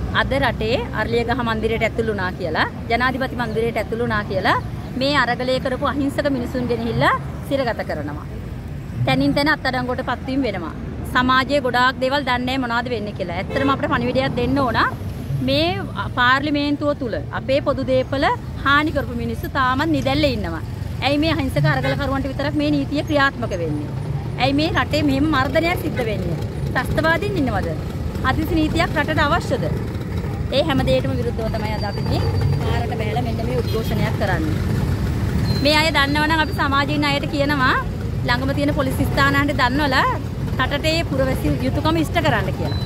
අද රටේ අරලියගහ මන්දිරයට ඇතුළු වුණා කියලා ජනාධිපති මන්දිරයට ඇතුළු වුණා කියලා මේ අරගලය කරපු අහිංසක මිනිසුන් ගෙනහිල්ලා සිරගත කරනවා. තනින් තන අත්අඩංගුවට පත්වීම වෙනවා. සමාජයේ ගොඩාක් දේවල් දන්නේ මොනවද වෙන්නේ කියලා. ඇත්තටම අපිට පණිවිඩයක් දෙන්න ඕන. මේ පාර්ලිමේන්තුව තුල අපේ පොදු දේපල හානි කරපු මිනිස්සු තාමත් නිදැල්ලේ ඉන්නවා. ඇයි මේ අහිංසක අරගලකරුවන්ට විතරක් මේ නීතිය ක්‍රියාත්මක වෙන්නේ? ඇයි මේ රටේ මෙහෙම මර්ධනයක් සිද්ධ වෙන්නේ? ත්‍රස්තවාදීන් ඉන්නවද? අධිසි නීතියක් රටට අවශ්‍යද? ඒ හැම දෙයකටම විරුද්ධව තමයි අද අපි මේ පාරට බැලලා මෙන්න මේ උද්ඝෝෂණයක් කරන්නේ. මේ අය දන්නවනම් අපි සමාජීය අයට කියනවා ළඟම තියෙන පොලිස් ස්ථානයන්ට දන්වලා රටේ පුරවැසි යුතුයකම ඉෂ්ට කරන්න කියලා.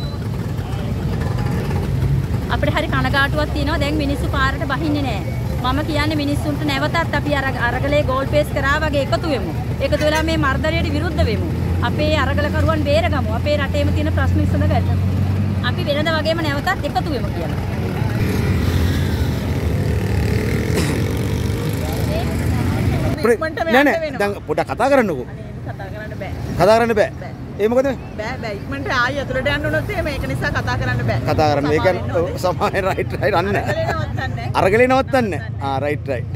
අපිට හරි කනගාටුවක් තියෙනවා දැන් මිනිස්සු පාරට බහින්නේ නැහැ. මම කියන්නේ මිනිස්සුන්ට නැවතත් අපි අරගලේ ගෝල් පේස් කරා වගේ එකතු වෙමු. එකතු වෙලා මේ මර්ධනයට විරුද්ධ වෙමු. අපේ අරගලකරුවන් බේරගමු. අපේ රටේම තියෙන ප්‍රශ්න විසඳගන්න. අපි වෙනද වගේම නැවතත් එකතු වෙමු කියලා. නෑ නෑ දැන් පොඩ්ඩක් කතා කරන්නකෝ. කතා කරන්න බෑ. කතා කරන්න බෑ. ඒ මොකද? බෑ ඉක්මනට ආයෙ අතුලට යන්න උනොත් එහෙම ඒක නිසා කතා කරන්න බෑ. කතා කරන්න. ඒ කියන්නේ සමානේ රයිට් අන්න. අරගලේ නවත්තන්න. Right right.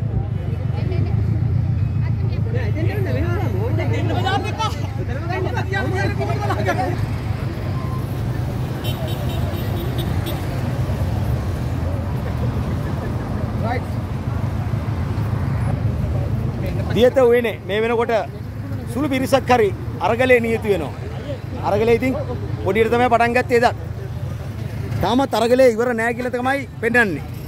දියත වෙන්නේ මේ වෙනකොට සුළු පිරිසක් හරි අරගලේ නියතු වෙනවා. අරගලේ ඉතින් පොඩියට තමයි පටන් ගත්තේ එදා. තාමත් අරගලේ ඉවර නෑ කියලා තමයි පෙන්නන්නේ.